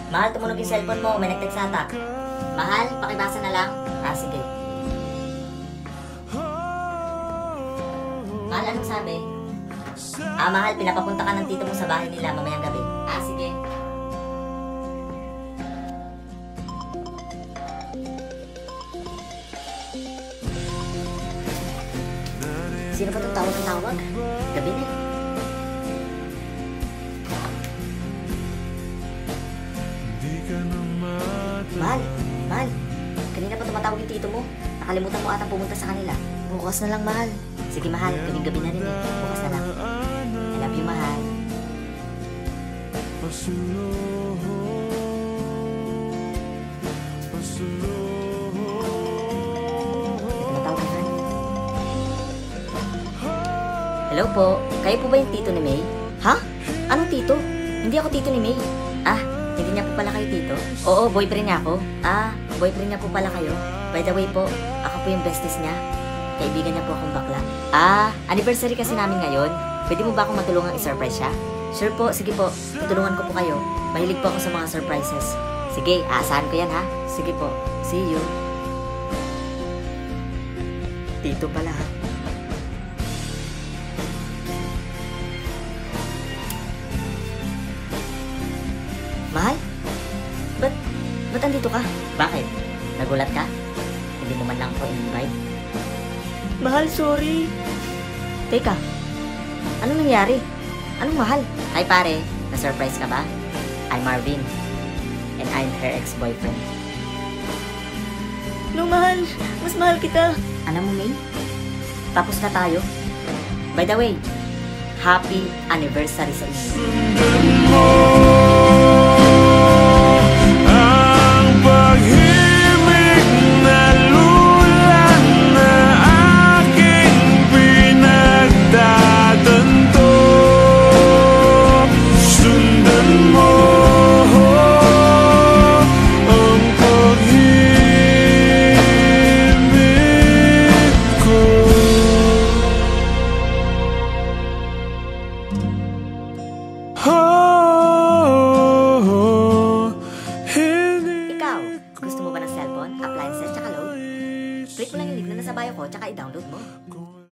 Mahal, tumunog yung cellphone mo. May nag-text ata. Mahal, pakibasa na lang. Ah, sige. Mahal, anong sabi? Ah, mahal, pinapapunta ka ng tito mo sa bahay nila mamayang gabi. Ah, sige. Sino ba itong tawag ng tawag? Gabi na. Mahal, mahal. Kanina pa tumatawag yung tito mo. Nakalimutan mo atang pumunta sa kanila. Bukas na lang, mahal. Sige, mahal. Gabi na rin eh. Bukas na lang. I love you, mahal. Tumatawag na. Hello po. Kayo po ba yung tito ni May? Ha? Anong tito? Hindi ako tito ni May. Ah, hindi niya po pala kayo tito? Oo, boyfriend niya ako. Ah, boyfriend niya po pala kayo. By the way po, ako po yung besties niya. Kaibigan niya po akong bakla. Ah, anniversary kasi namin ngayon. Pwede mo ba akong matulungang i-surprise siya? Sure po, sige po. Tutulungan ko po kayo. Mahilig po ako sa mga surprises. Sige, aasahan ko yan ha. Sige po. See you. Tito pala ha. Mahal? Ba't andito ka? Bakit? Nagulat ka? Hindi mo man lang ako invite? Mahal, sorry. Teka, anong nangyari? Anong mahal? Ay pare, na-surprise ka ba? I'm Marvin, and I'm her ex-boyfriend. No, mahal. Mas mahal kita. Ano mo, May? Tapos na tayo. By the way, happy anniversary sa inyo. Oh